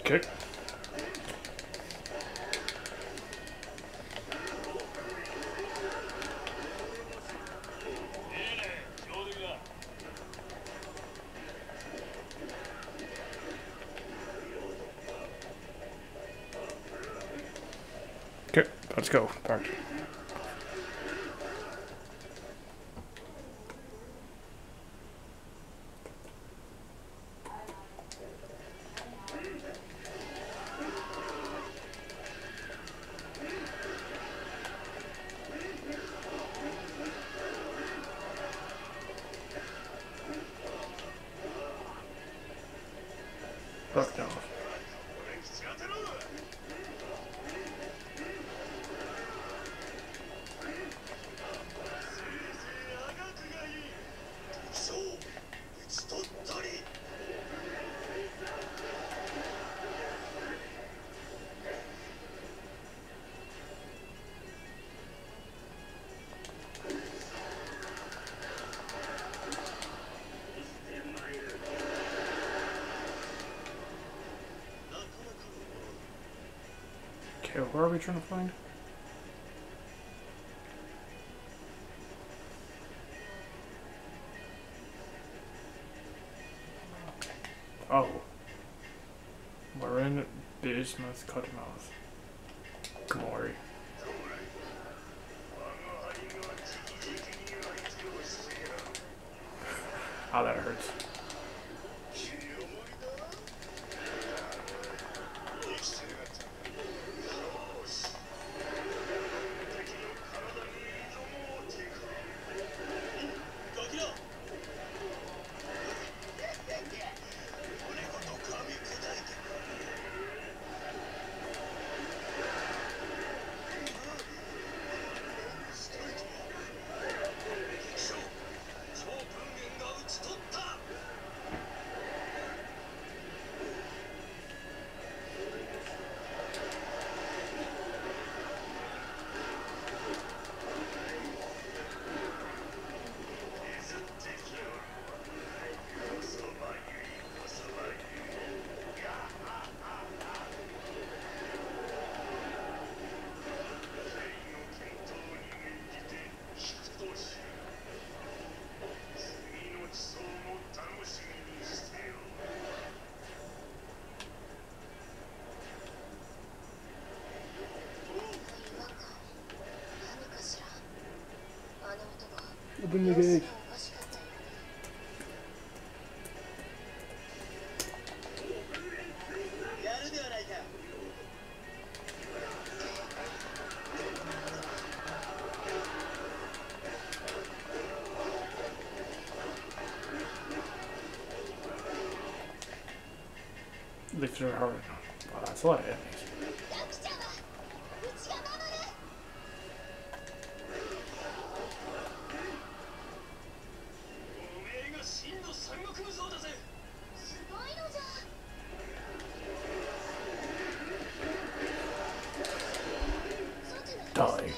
Okay. Okay, let's go. Parked. Fuck no. Okay, where are we trying to find? Oh. We're in Bismuth Cutmouth. Glory. Oh, that hurts. Open the gate. Lifts are hard. Wow, that's a lot of enemies. Die.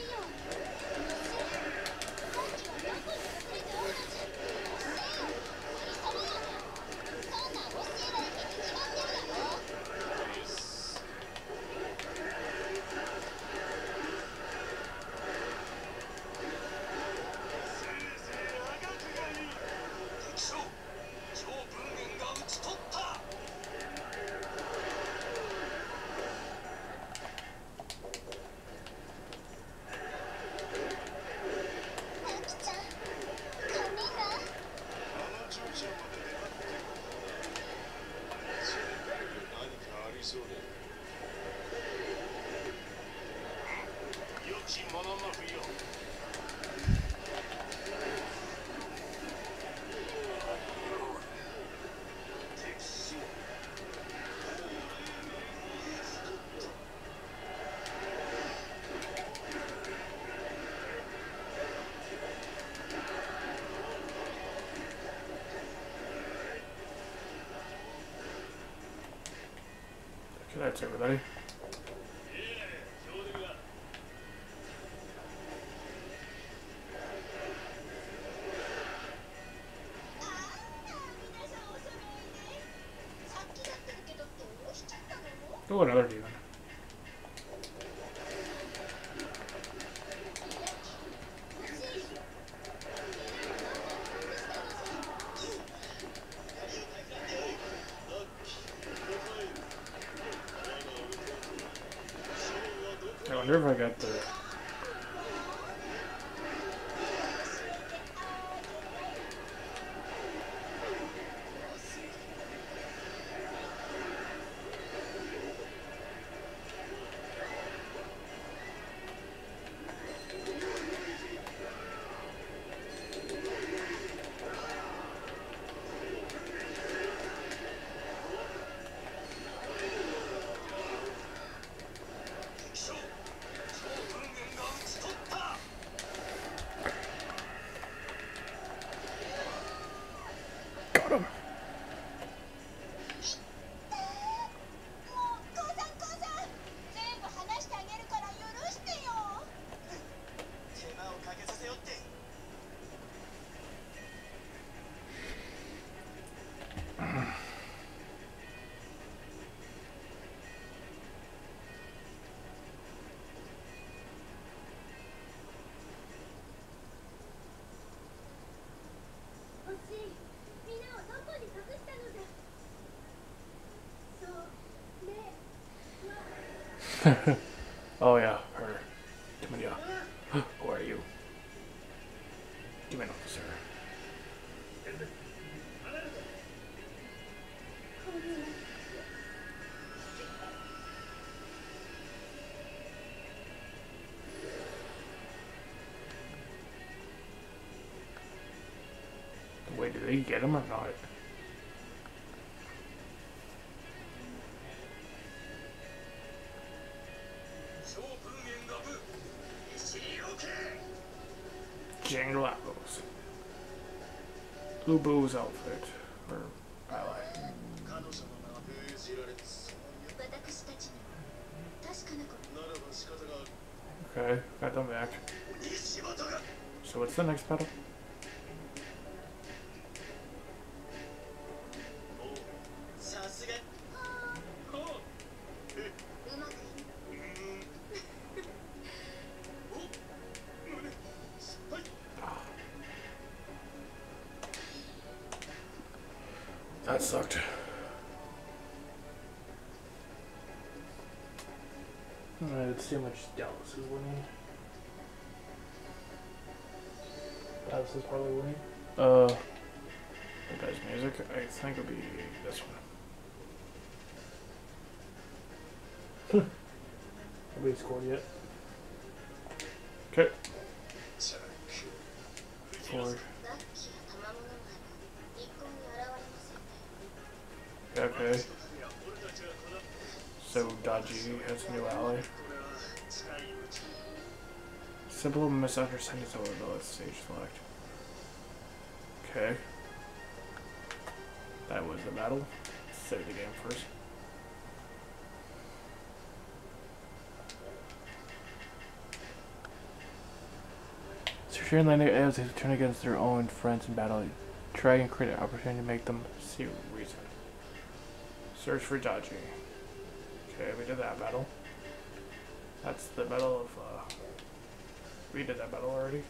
Okay, that's everybody. Oh, another demon. I wonder if I got the... Got him. Oh yeah, her. Tomano. Who are you? Demon officer. Wait, did they get him or not? Janglaos. Lubu's outfit. Or ally. Okay, got them back. So what's the next battle? That sucked. Let's see how much Dallas is winning. Dallas is probably winning. The guy's music, I think it'll be this one. Nobody scored yet. Okay. Forward. Okay. So Dodgy has a new ally. Simple misunderstandings over the stage select. Okay. That was the battle. Save the game first. So if you're in landing AOs, they turn against their own friends in battle. Try and create an opportunity to make them see reason. Search for Dodgy. Okay, we did that battle. That's the battle of, we did that battle already.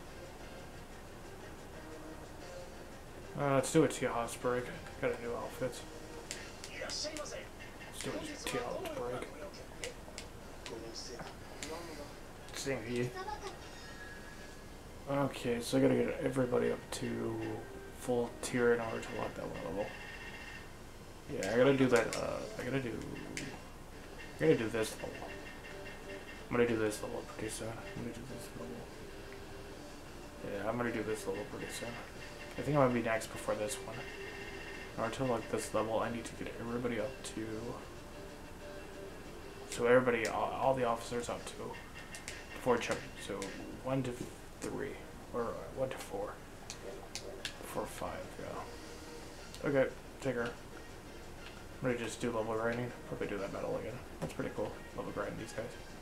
Let's do a T-House break. Got a new outfit. Let's do a T-House break. Stingy. Okay, so I gotta get everybody up to full tier in order to lock that one level. Yeah, I gotta do that, I gotta do this level. I'm gonna do this level pretty soon. Yeah, I'm gonna do this level pretty soon. I think I'm gonna be next before this one. In order to lock this level, I need to get everybody up to... So everybody, all the officers up to 4 champions. So 1 to 3, or 1 to 4. 4, 5, yeah. Okay, take her. I'm gonna just do level grinding. Probably do that battle again. That's pretty cool. Level grind these guys.